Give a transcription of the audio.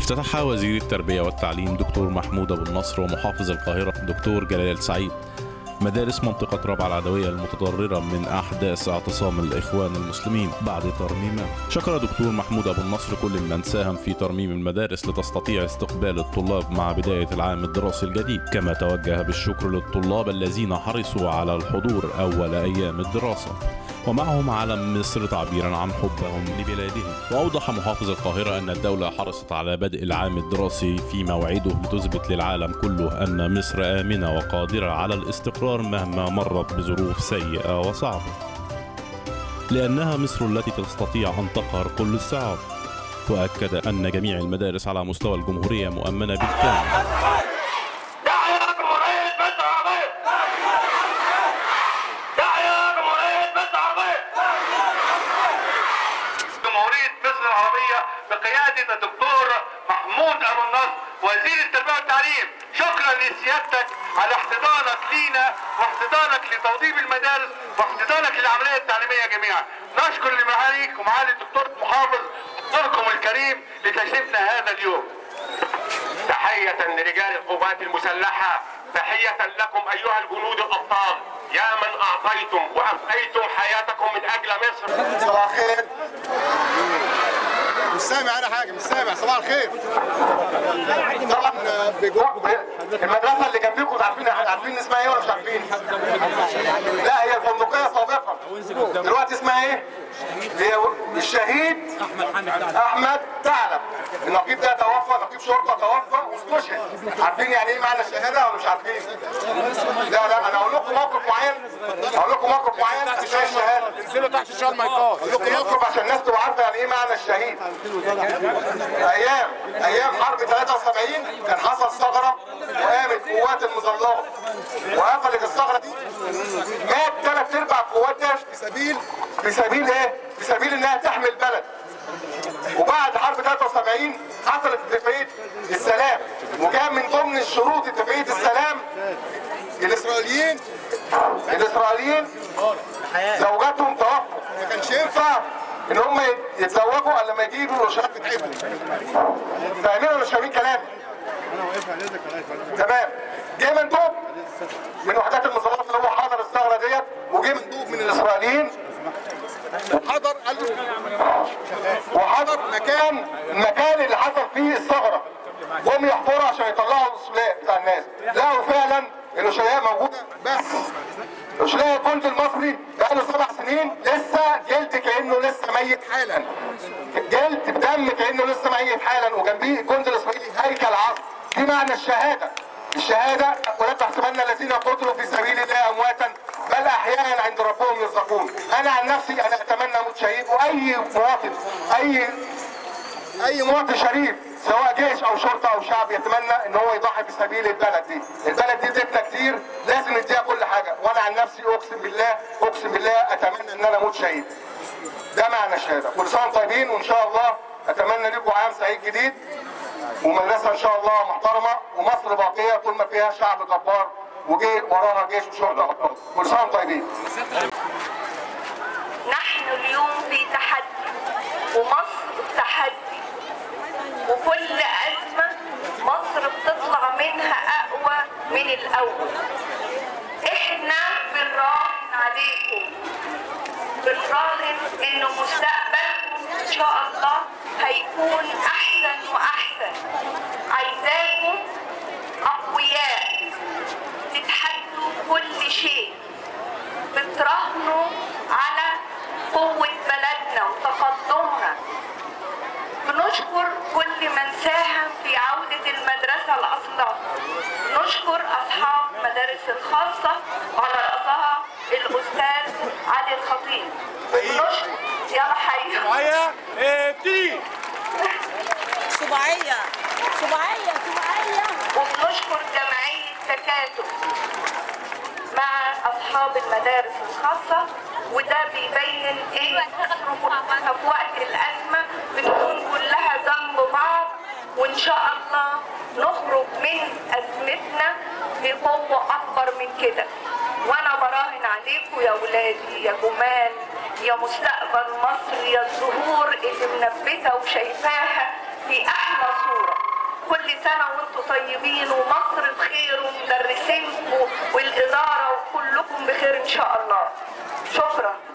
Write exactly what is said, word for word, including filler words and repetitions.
افتتح وزير التربية والتعليم دكتور محمود أبو النصر ومحافظ القاهرة دكتور جلال سعيد مدارس منطقة رابعة العدوية المتضررة من أحداث اعتصام الإخوان المسلمين بعد ترميمها. شكر دكتور محمود أبو النصر كل من ساهم في ترميم المدارس لتستطيع استقبال الطلاب مع بداية العام الدراسي الجديد، كما توجه بالشكر للطلاب الذين حرصوا على الحضور أول أيام الدراسة ومعهم علم مصر تعبيرا عن حبهم لبلادهم. وأوضح محافظ القاهرة أن الدولة حرصت على بدء العام الدراسي في موعده لتثبت للعالم كله أن مصر آمنة وقادرة على الاستقرار مهما مرت بظروف سيئة وصعبة، لأنها مصر التي تستطيع أن تقهر كل الصعاب. وأكد أن جميع المدارس على مستوى الجمهورية مؤمنة بالكامل. بقيادة الدكتور محمود أبو النصر وزير التربية والتعليم، شكرا لسيادتك على احتضانك لينا واحتضانك لتوظيف المدارس واحتضانك للعملية التعليمية جميعا. نشكر لمعاليك ومعالي الدكتور محافظ دوركم الكريم لتشريفنا هذا اليوم. تحية لرجال القوات المسلحة، تحية لكم أيها الجنود الأبطال، يا من أعطيتم وأفنيتم حياتكم من أجل مصر. صباح الخير. مش سامع انا حاجه، مش سامع. صباح الخير. طبعا المدرسه اللي جنبكم عارفين عارفين اسمها ايه ولا مش عارفين؟ لا هي الفندقيه سابقا، دلوقتي اسمها ايه؟ هي الشهيد احمد ثعلب. النقيب ده توفى، نقيب شرطه توفى واستشهد. عارفين يعني ايه معنى الشهاده ولا مش عارفين؟ لا لا انا اقول لكم موقف معين، اقول لكم موقف معين في الشهاده. انزلوا تحت شال مايكات. اقول لكم موقف عشان الناس تبقى عارفه يعني ايه معنى الشهيد. ايام ايام حرب ثلاثة وسبعين كان حصل ثغره وقامت قوات المظلات وقفلت الثغره دي، مات ثلاث ارباع القوات ده في سبيل في سبيل ايه؟ في سبيل انها تحمي البلد. وبعد حرب ثلاثة وسبعين حصلت اتفاقيه السلام، وكان من ضمن الشروط اتفاقيه السلام الاسرائيليين الاسرائيليين زوجاتهم توفوا، ما كانش ينفع ان هم يتزوجوا الا لما يجيبوا الرشاقات بتاعتهم. فاهمين ولا مش فاهمين كلامي؟ تمام. جه مندوب من وحدات المظلات اللي هو حضر الثغره ديت، وجه مندوب من الاسرائيليين وحضر قال له وحضر مكان المكان اللي حصل فيه الثغره، وهم يحفروا عشان يطلعوا الوشلاء بتاع الناس. لقوا فعلا الوشلاء موجوده، بس وشلاء الجند المصري بقاله سبع سنين لسه جلد كانه لسه ميت حالا، جلد بدم كانه لسه ميت حالا، وجنبيه الجند الاسرائيلي هيكل عظم. دي معنى الشهاده. الشهاده ولا تحسبن الذين قتلوا في سبيل الله امواتا بل احياء عند ربهم يرزقون. انا عن نفسي انا اتمنى اموت شهيد، واي مواطن اي اي مواطن شريف سواء جيش او شرطه او شعب يتمنى ان هو يضحي في سبيل البلد دي. البلد دي ادتنا كتير، لازم نديها كل حاجه. وانا عن نفسي اقسم بالله اقسم بالله اتمنى ان انا اموت شهيد. ده معنى الشهاده. كل سنه وانتم طيبين، وان شاء الله اتمنى لكم عام سعيد جديد ومدرسه ان شاء الله محترمه، ومصر باقيه طول ما فيها شعب جبار وجي وراها جيش وشرطه ابطال. كل سنه وانتم طيبين. نحن اليوم في تحدي، ومصر في تحدي، وكل أزمة مصر بتطلع منها أقوى من الأول. إحنا بنراهن عليكم، بنراهن إن مستقبلكم إن شاء الله هيكون أحسن وأحسن. عايزاكم أقوياء تتحدوا كل شيء، بتراهنوا على قوة بلدنا وتقدمها. بنشكر كل من ساهم في عودة المدرسة لأصلها. نشكر أصحاب المدارس الخاصة وعلى رأسها الأستاذ علي الخطيب. بنشكر يلا حي صباعية ابتدي صباعية صباعية صباعية. وبنشكر جمعية تكاتف مع أصحاب المدارس الخاصة، وده بيبين إن تصرفاتنا في وقت الأزمة بتكون كلها جنب بعض، وإن شاء الله نخرج من أزمتنا بقوة أكبر من كده. وأنا براهن عليكم يا ولادي يا جمال يا مستقبل مصر يا الزهور اللي منبتة وشايفاها في احلى صوره. كل سنه وانتم طيبين ومصر بخير ومدرسينكم والاداره وكلكم بخير ان شاء الله. شكرا.